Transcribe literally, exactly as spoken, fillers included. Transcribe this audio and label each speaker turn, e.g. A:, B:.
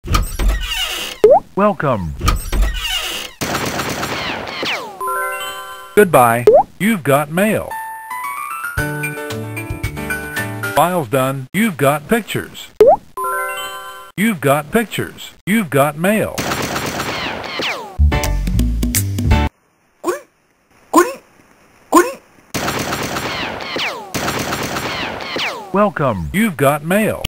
A: Welcome. Goodbye. You've got mail. File's done. You've got pictures. You've got pictures. You've got mail. Welcome. You've got mail.